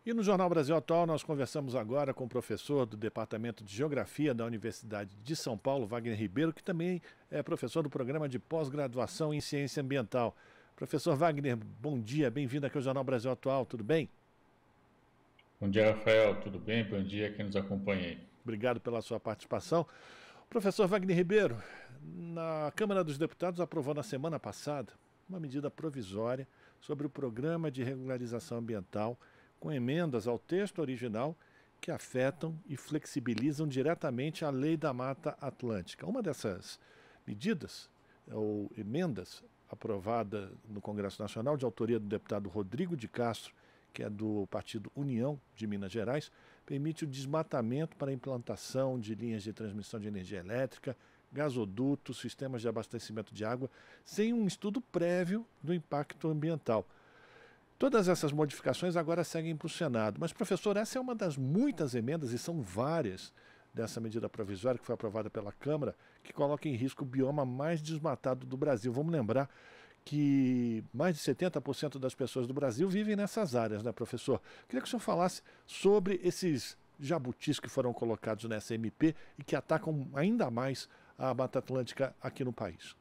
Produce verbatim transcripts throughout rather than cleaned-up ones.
E no Jornal Brasil Atual nós conversamos agora com o professor do Departamento de Geografia da Universidade de São Paulo, Wagner Ribeiro, que também é professor do programa de pós-graduação em Ciência Ambiental. Professor Wagner, bom dia, bem-vindo aqui ao Jornal Brasil Atual, tudo bem? Bom dia, Rafael, tudo bem? Bom dia quem nos acompanha aí. Obrigado pela sua participação. Professor Wagner Ribeiro, na Câmara dos Deputados aprovou na semana passada uma medida provisória sobre o Programa de Regularização Ambiental, com emendas ao texto original que afetam e flexibilizam diretamente a Lei da Mata Atlântica. Uma dessas medidas, ou emendas, aprovada no Congresso Nacional, de autoria do deputado Rodrigo de Castro, que é do Partido União de Minas Gerais, permite o desmatamento para a implantação de linhas de transmissão de energia elétrica, gasodutos, sistemas de abastecimento de água, sem um estudo prévio do impacto ambiental. Todas essas modificações agora seguem para o Senado. Mas, professor, essa é uma das muitas emendas, e são várias, dessa medida provisória que foi aprovada pela Câmara, que coloca em risco o bioma mais desmatado do Brasil. Vamos lembrar que mais de setenta por cento das pessoas do Brasil vivem nessas áreas, né, professor? Queria que o senhor falasse sobre esses jabutis que foram colocados nessa M P e que atacam ainda mais a Mata Atlântica aqui no país.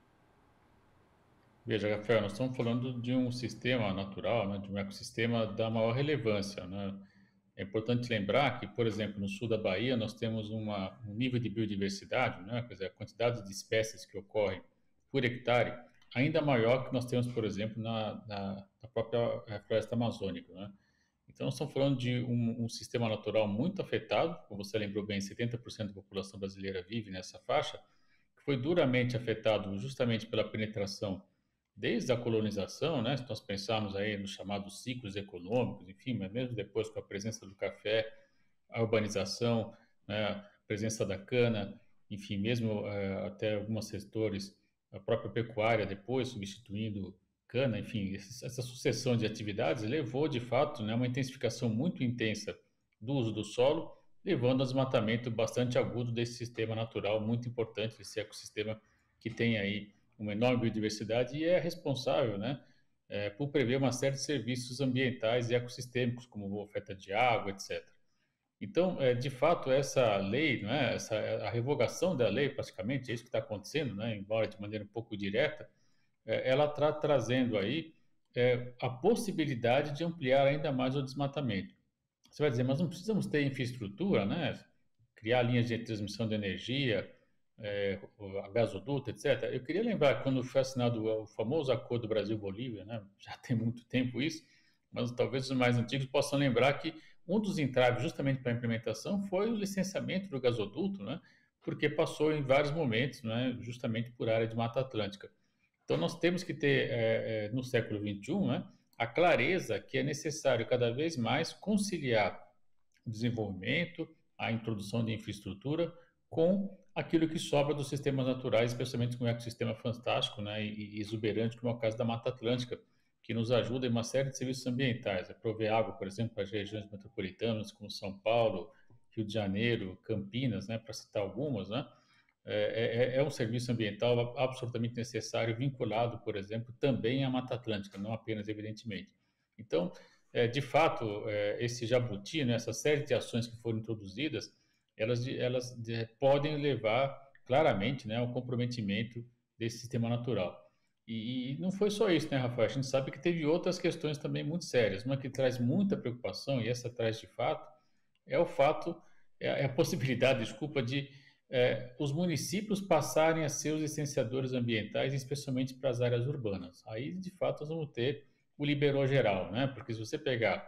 Veja, Rafael, nós estamos falando de um sistema natural, né, de um ecossistema da maior relevância, né? É importante lembrar que, por exemplo, no sul da Bahia, nós temos uma, um nível de biodiversidade, né, quer dizer, a quantidade de espécies que ocorrem por hectare, ainda maior que nós temos, por exemplo, na, na, na própria eh, floresta amazônica, né? Então, nós estamos falando de um, um sistema natural muito afetado, como você lembrou bem, setenta por cento da população brasileira vive nessa faixa, que foi duramente afetado justamente pela penetração desde a colonização, né, se nós pensarmos aí nos chamados ciclos econômicos, enfim, mas mesmo depois com a presença do café, a urbanização, né, a presença da cana, enfim, mesmo eh, até alguns setores, a própria pecuária depois substituindo cana, enfim, essa sucessão de atividades levou, de fato, né, uma intensificação muito intensa do uso do solo, levando ao desmatamento bastante agudo desse sistema natural muito importante, desse ecossistema que tem aí uma enorme biodiversidade e é responsável, né, é, por prever uma série de serviços ambientais e ecossistêmicos, como oferta de água, etcétera. Então, é, de fato, essa lei, né, essa, a revogação da lei, praticamente, é isso que está acontecendo, né, embora de maneira um pouco direta, é, ela está trazendo aí é, a possibilidade de ampliar ainda mais o desmatamento. Você vai dizer, mas não precisamos ter infraestrutura, né, criar linhas de transmissão de energia, é, a gasoduto, etcétera. Eu queria lembrar que quando foi assinado o famoso Acordo Brasil-Bolívia, né, já tem muito tempo isso, mas talvez os mais antigos possam lembrar que um dos entraves justamente para a implementação foi o licenciamento do gasoduto, né, porque passou em vários momentos, né, justamente por área de Mata Atlântica. Então nós temos que ter, é, é, no século vinte e um, né, a clareza que é necessário cada vez mais conciliar o desenvolvimento, a introdução de infraestrutura com aquilo que sobra dos sistemas naturais, especialmente com um ecossistema fantástico, né, e, e exuberante, como é o caso da Mata Atlântica, que nos ajuda em uma série de serviços ambientais, a prover água, por exemplo, para as regiões metropolitanas, como São Paulo, Rio de Janeiro, Campinas, né, para citar algumas, né, é, é, é um serviço ambiental absolutamente necessário, vinculado, por exemplo, também à Mata Atlântica, não apenas, evidentemente. Então, é, de fato, é, esse jabuti, né, essa série de ações que foram introduzidas, elas, elas de, podem levar claramente, né, ao comprometimento desse sistema natural. E, e não foi só isso, né, Rafael? A gente sabe que teve outras questões também muito sérias. Uma que traz muita preocupação, e essa traz de fato, é o fato, é a, é a possibilidade, desculpa, de é, os municípios passarem a ser os licenciadores ambientais, especialmente para as áreas urbanas. Aí, de fato, nós vamos ter o liberou geral, né? Porque se você pegar,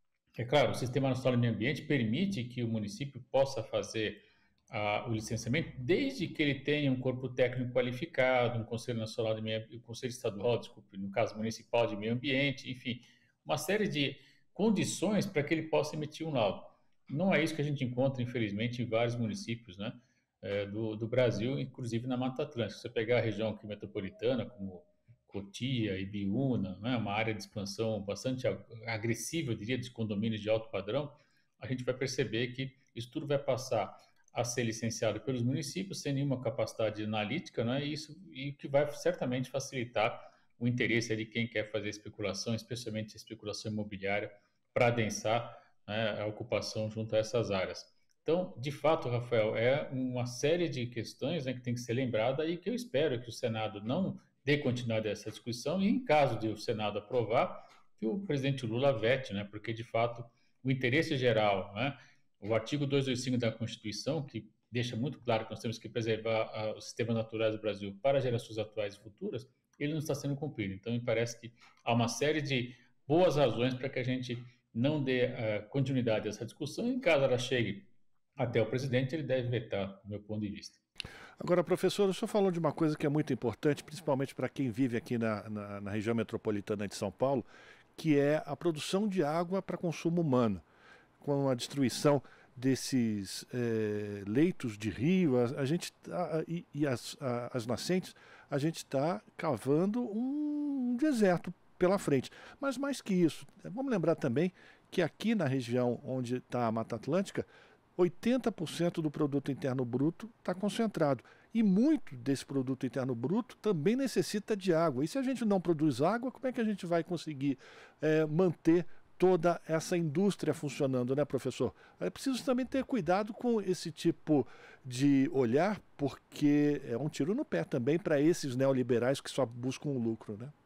é claro, o Sistema Nacional do Meio Ambiente permite que o município possa fazer ah, o licenciamento, desde que ele tenha um corpo técnico qualificado, um Conselho Nacional de Meio, um Conselho Estadual, desculpe, no caso municipal de Meio Ambiente, enfim, uma série de condições para que ele possa emitir um laudo. Não é isso que a gente encontra, infelizmente, em vários municípios, né, é, do, do Brasil, inclusive na Mata Atlântica. Se você pegar a região aqui metropolitana, como Cotia, Ibiúna, né, uma área de expansão bastante agressiva, eu diria, de condomínios de alto padrão, a gente vai perceber que isso tudo vai passar a ser licenciado pelos municípios sem nenhuma capacidade analítica, né, e isso e que vai certamente facilitar o interesse de quem quer fazer especulação, especialmente a especulação imobiliária, para adensar né, a ocupação junto a essas áreas. Então, de fato, Rafael, é uma série de questões, né, que tem que ser lembrada e que eu espero que o Senado não dê continuidade a essa discussão e, em caso de o Senado aprovar, que o presidente Lula vete, né, porque, de fato, o interesse geral, né, o artigo duzentos e oitenta e cinco da Constituição, que deixa muito claro que nós temos que preservar uh, os sistemas naturais do Brasil para gerações atuais e futuras, ele não está sendo cumprido. Então, me parece que há uma série de boas razões para que a gente não dê uh, continuidade a essa discussão. Em caso ela chegue até o presidente, ele deve vetar, do meu ponto de vista. Agora, professor, o senhor falou de uma coisa que é muito importante, principalmente para quem vive aqui na, na, na região metropolitana de São Paulo, que é a produção de água para consumo humano. Com a destruição desses é, leitos de rio, a, a gente tá, e, e as, a, as nascentes, a gente está cavando um deserto pela frente. Mas mais que isso, vamos lembrar também que aqui na região onde está a Mata Atlântica, oitenta por cento do produto interno bruto está concentrado. E muito desse produto interno bruto também necessita de água. E se a gente não produz água, como é que a gente vai conseguir é, manter toda essa indústria funcionando, né, professor? É preciso também ter cuidado com esse tipo de olhar, porque é um tiro no pé também para esses neoliberais que só buscam o lucro, né?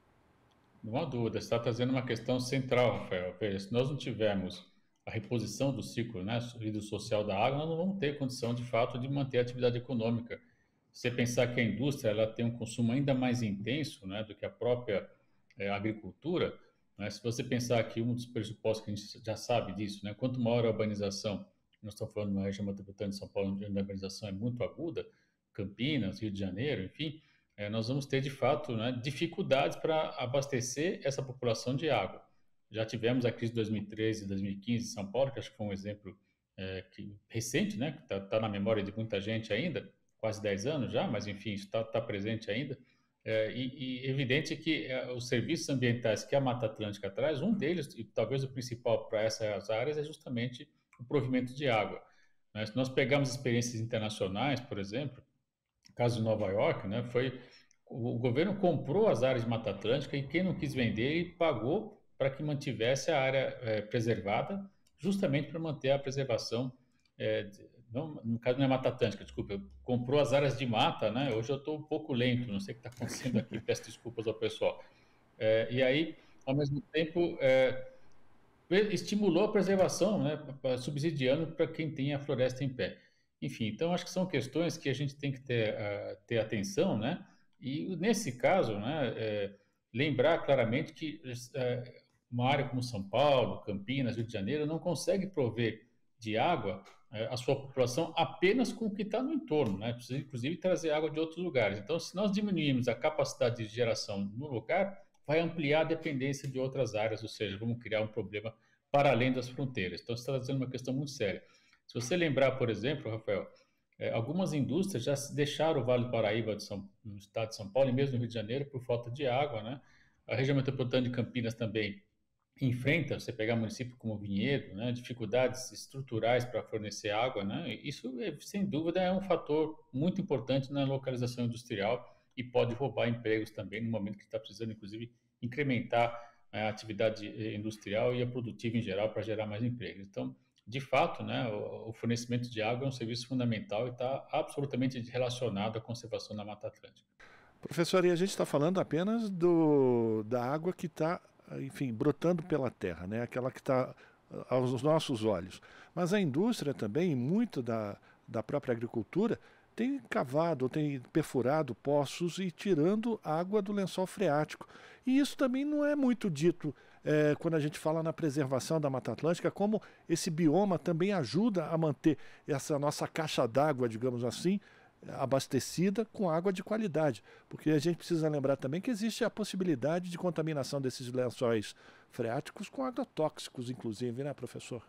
Não há dúvida, você está trazendo uma questão central, Rafael. Veja, se nós não tivermos a reposição do ciclo, né, do social da água, nós não vamos ter condição, de fato, de manter a atividade econômica. Você pensar que a indústria ela tem um consumo ainda mais intenso, né, do que a própria é, agricultura, né, se você pensar que um dos pressupostos que a gente já sabe disso, né, quanto maior a urbanização, nós estamos falando de uma região metropolitana de São Paulo, onde a urbanização é muito aguda, Campinas, Rio de Janeiro, enfim, é, nós vamos ter, de fato, né, dificuldades para abastecer essa população de água. Já tivemos a crise de dois mil e treze e dois mil e quinze em São Paulo, que acho que foi um exemplo é, que, recente, né, que está tá na memória de muita gente ainda, quase dez anos já, mas enfim, isso está tá presente ainda. É, e, e evidente que é, os serviços ambientais que a Mata Atlântica traz, um deles, e talvez o principal para essas áreas, é justamente o provimento de água. Né? Se nós pegarmos experiências internacionais, por exemplo, caso de Nova York, né, foi o governo comprou as áreas de Mata Atlântica e quem não quis vender, ele pagou para que mantivesse a área é, preservada, justamente para manter a preservação, é, não, no caso não é Mata Atlântica, desculpa, comprou as áreas de mata, né? Hoje eu estou um pouco lento, não sei o que está acontecendo aqui, peço desculpas ao pessoal. É, e aí, ao mesmo tempo, é, estimulou a preservação, né, subsidiando para quem tem a floresta em pé. Enfim, então acho que são questões que a gente tem que ter, uh, ter atenção, né? E nesse caso, né, é, lembrar claramente que é, uma área como São Paulo, Campinas, Rio de Janeiro não consegue prover de água é, a sua população apenas com o que está no entorno, né? Precisa inclusive trazer água de outros lugares. Então, se nós diminuirmos a capacidade de geração no lugar, vai ampliar a dependência de outras áreas, ou seja, vamos criar um problema para além das fronteiras. Então, você está trazendo uma questão muito séria. Se você lembrar, por exemplo, Rafael, é, algumas indústrias já deixaram o Vale do Paraíba de São, no estado de São Paulo e mesmo no Rio de Janeiro por falta de água, né? A região metropolitana de Campinas também enfrenta, você pegar município como Vinhedo, né, dificuldades estruturais para fornecer água, né? Isso, sem dúvida, é um fator muito importante na localização industrial e pode roubar empregos também no momento que está precisando, inclusive, incrementar a atividade industrial e a produtiva em geral para gerar mais empregos. Então, de fato, né, o, o fornecimento de água é um serviço fundamental e está absolutamente relacionado à conservação da Mata Atlântica. Professor, e a gente está falando apenas do, da água que está, enfim, brotando pela terra, né? Aquela que está aos nossos olhos. Mas a indústria também, muito da, da própria agricultura, tem cavado, tem perfurado poços e tirando água do lençol freático. E isso também não é muito dito é, quando a gente fala na preservação da Mata Atlântica, como esse bioma também ajuda a manter essa nossa caixa d'água, digamos assim, abastecida com água de qualidade. Porque a gente precisa lembrar também que existe a possibilidade de contaminação desses lençóis freáticos com agrotóxicos, inclusive, né, professor?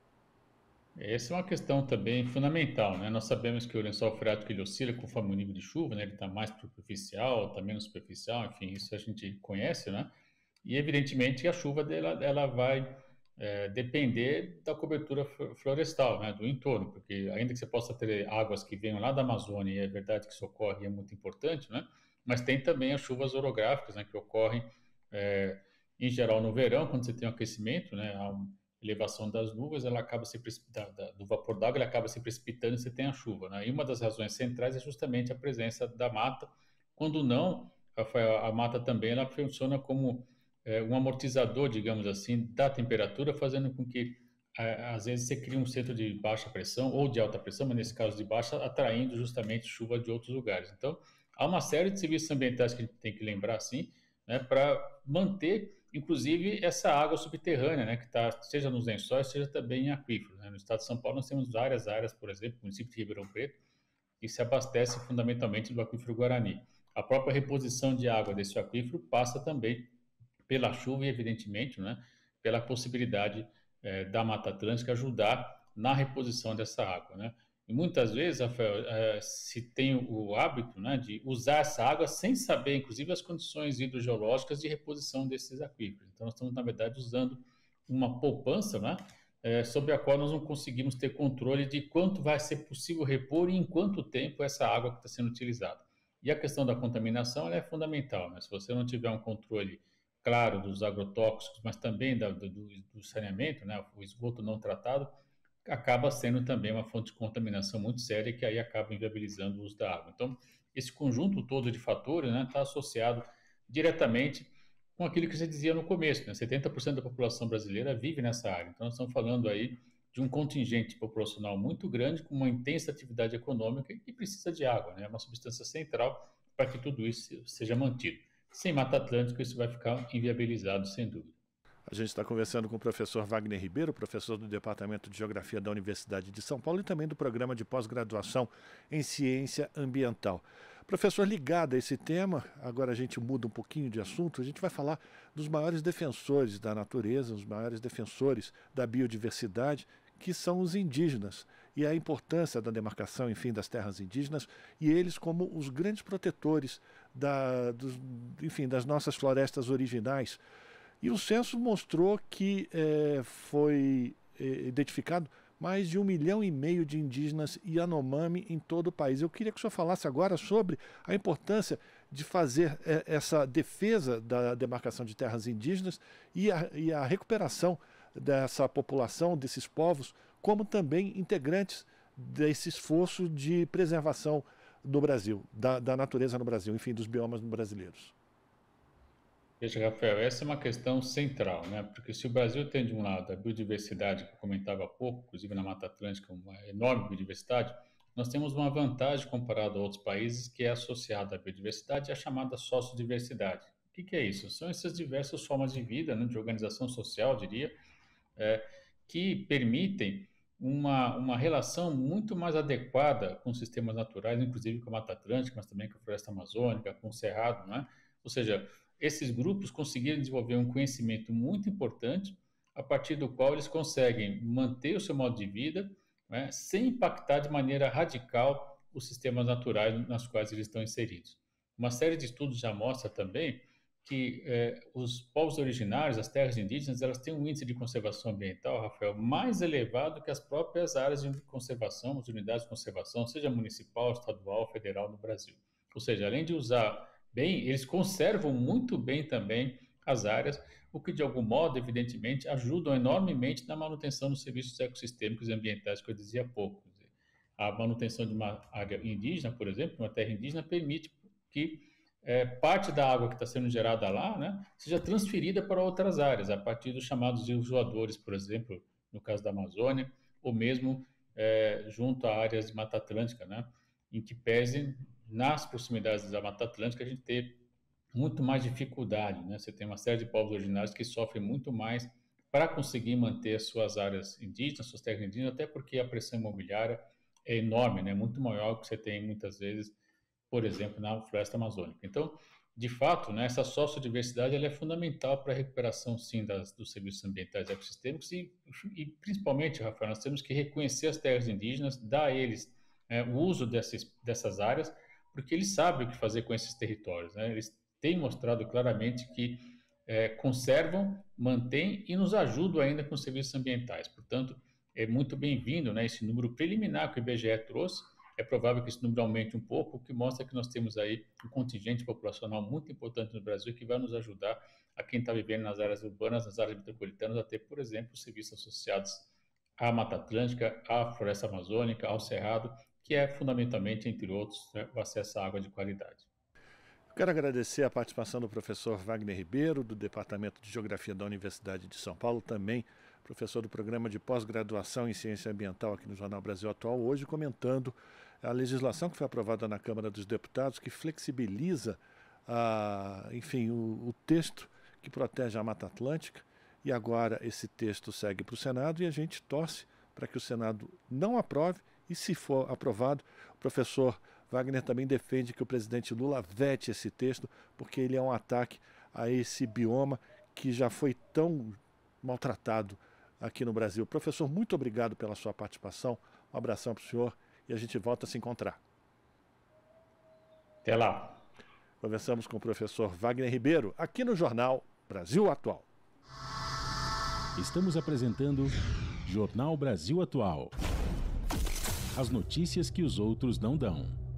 Essa é uma questão também fundamental, né? Nós sabemos que o lençol freático ele oscila conforme o nível de chuva, né? Ele está mais superficial, está menos superficial, enfim, isso a gente conhece, né? E evidentemente a chuva dela, ela vai é, depender da cobertura florestal, né? Do entorno, porque ainda que você possa ter águas que venham lá da Amazônia, e é verdade que isso ocorre e é muito importante, né? Mas tem também as chuvas orográficas, né? Que ocorrem é, em geral no verão, quando você tem um aquecimento, né? Há um elevação das nuvens, ela acaba se precipitando, do vapor d'água, ele acaba se precipitando e você tem a chuva, né? E uma das razões centrais é justamente a presença da mata. Quando não, Rafael, a mata também ela funciona como é, um amortizador, digamos assim, da temperatura, fazendo com que às vezes você cria um centro de baixa pressão ou de alta pressão, mas nesse caso de baixa, atraindo justamente chuva de outros lugares. Então, há uma série de serviços ambientais que a gente tem que lembrar, sim, né, para manter, inclusive, essa água subterrânea, né, que está, seja nos lençóis, seja também em aquíferos. Né? No estado de São Paulo, nós temos várias áreas, por exemplo, o município de Ribeirão Preto, que se abastece fundamentalmente do aquífero Guarani. A própria reposição de água desse aquífero passa também pela chuva e, evidentemente, né, pela possibilidade eh, da Mata Atlântica ajudar na reposição dessa água, né? E muitas vezes, Rafael, eh, se tem o hábito, né, de usar essa água sem saber, inclusive, as condições hidrogeológicas de reposição desses aquíferos. Então, nós estamos, na verdade, usando uma poupança, né, eh, sobre a qual nós não conseguimos ter controle de quanto vai ser possível repor e em quanto tempo essa água que está sendo utilizada. E a questão da contaminação ela é fundamental, né? Se você não tiver um controle claro, dos agrotóxicos, mas também da, do, do saneamento, né, o esgoto não tratado, acaba sendo também uma fonte de contaminação muito séria que aí acaba inviabilizando o uso da água. Então, esse conjunto todo de fatores está, né, tá associado diretamente com aquilo que você dizia no começo, né, setenta por cento da população brasileira vive nessa área. Então, nós estamos falando aí de um contingente populacional muito grande, com uma intensa atividade econômica e que precisa de água, né, é uma substância central para que tudo isso seja mantido. Sem Mata Atlântica, isso vai ficar inviabilizado, sem dúvida. A gente está conversando com o professor Wagner Ribeiro, professor do Departamento de Geografia da Universidade de São Paulo e também do Programa de Pós-Graduação em Ciência Ambiental. Professor, ligado a esse tema, agora a gente muda um pouquinho de assunto, a gente vai falar dos maiores defensores da natureza, os maiores defensores da biodiversidade, que são os indígenas, e a importância da demarcação, enfim, das terras indígenas, e eles como os grandes protetores da, dos, enfim, das nossas florestas originais. E o censo mostrou que é, foi é, identificado mais de um milhão e meio de indígenas Yanomami em todo o país. Eu queria que o senhor falasse agora sobre a importância de fazer é, essa defesa da demarcação de terras indígenas e a, e a recuperação dessa população, desses povos, como também integrantes desse esforço de preservação no Brasil, da, da natureza no Brasil, enfim, dos biomas brasileiros. Veja, Rafael, essa é uma questão central, né? Porque se o Brasil tem, de um lado, a biodiversidade, que eu comentava há pouco, inclusive na Mata Atlântica, uma enorme biodiversidade, nós temos uma vantagem comparada a outros países que é associada à biodiversidade e à chamada sociodiversidade. O que, que é isso? São essas diversas formas de vida, né, de organização social, diria, é, que permitem uma, uma relação muito mais adequada com sistemas naturais, inclusive com a Mata Atlântica, mas também com a Floresta Amazônica, com o Cerrado, né? Ou seja, esses grupos conseguiram desenvolver um conhecimento muito importante, a partir do qual eles conseguem manter o seu modo de vida, né, sem impactar de maneira radical os sistemas naturais nas quais eles estão inseridos. Uma série de estudos já mostra também que eh, os povos originários, as terras indígenas, elas têm um índice de conservação ambiental, Rafael, mais elevado que as próprias áreas de conservação, as unidades de conservação, seja municipal, estadual, federal no Brasil. Ou seja, além de usar bem, eles conservam muito bem também as áreas, o que de algum modo, evidentemente, ajudam enormemente na manutenção dos serviços ecossistêmicos e ambientais que eu dizia há pouco. A manutenção de uma área indígena, por exemplo, uma terra indígena, permite que é, parte da água que está sendo gerada lá, né, seja transferida para outras áreas, a partir dos chamados rios voadores, por exemplo, no caso da Amazônia, ou mesmo é, junto a áreas de Mata Atlântica, né, em que pese nas proximidades da Mata Atlântica a gente ter muito mais dificuldade, né? Você tem uma série de povos originários que sofrem muito mais para conseguir manter suas áreas indígenas, suas terras indígenas, até porque a pressão imobiliária é enorme, né? Muito maior que você tem muitas vezes, por exemplo, na floresta amazônica. Então, de fato, né, essa sociodiversidade ela é fundamental para a recuperação, sim, das, dos serviços ambientais e ecossistêmicos e, e, principalmente, Rafael, nós temos que reconhecer as terras indígenas, dar a eles é, o uso dessas, dessas áreas, porque eles sabem o que fazer com esses territórios, né? Eles têm mostrado claramente que é, conservam, mantêm e nos ajudam ainda com os serviços ambientais. Portanto, é muito bem-vindo, né, esse número preliminar que o I B G E trouxe, é provável que esse número aumente um pouco, o que mostra que nós temos aí um contingente populacional muito importante no Brasil que vai nos ajudar a quem está vivendo nas áreas urbanas, nas áreas metropolitanas, a ter, por exemplo, serviços associados à Mata Atlântica, à Floresta Amazônica, ao Cerrado, que é fundamentalmente, entre outros, né, o acesso à água de qualidade. Quero agradecer a participação do professor Wagner Ribeiro, do Departamento de Geografia da Universidade de São Paulo, também professor do Programa de Pós-Graduação em Ciência Ambiental aqui no Jornal Brasil Atual, hoje comentando a legislação que foi aprovada na Câmara dos Deputados, que flexibiliza a, enfim, o, o texto que protege a Mata Atlântica, e agora esse texto segue para o Senado e a gente torce para que o Senado não aprove, e se for aprovado, o professor Wagner também defende que o presidente Lula vete esse texto, porque ele é um ataque a esse bioma que já foi tão maltratado aqui no Brasil. Professor, muito obrigado pela sua participação, um abração para o senhor e a gente volta a se encontrar. Até lá. Conversamos com o professor Wagner Ribeiro, aqui no Jornal Brasil Atual. Estamos apresentando Jornal Brasil Atual. As notícias que os outros não dão.